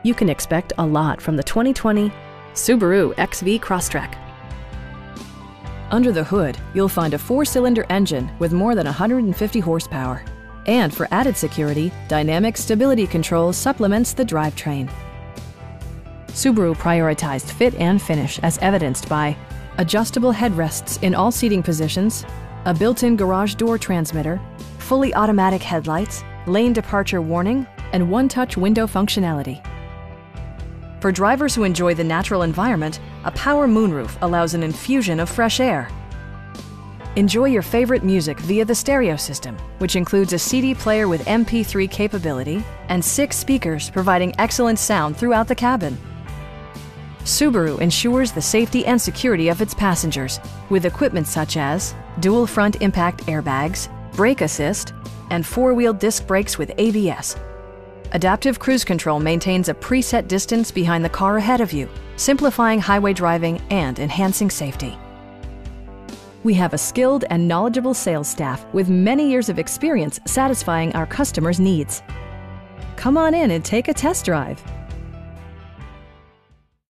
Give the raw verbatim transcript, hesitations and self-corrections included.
You can expect a lot from the twenty twenty Subaru X V Crosstrek. Under the hood, you'll find a four-cylinder engine with more than one hundred fifty horsepower. And for added security, dynamic stability control supplements the drivetrain. Subaru prioritized fit and finish as evidenced by adjustable headrests in all seating positions, a built-in garage door transmitter, fully automatic headlights, lane departure warning, and one-touch window functionality. For drivers who enjoy the natural environment, a power moonroof allows an infusion of fresh air. Enjoy your favorite music via the stereo system, which includes a C D player with M P three capability and six speakers providing excellent sound throughout the cabin. Subaru ensures the safety and security of its passengers with equipment such as dual front impact airbags, brake assist, and four-wheel disc brakes with A B S. Adaptive Cruise Control maintains a preset distance behind the car ahead of you, simplifying highway driving and enhancing safety. We have a skilled and knowledgeable sales staff with many years of experience satisfying our customers' needs. Come on in and take a test drive.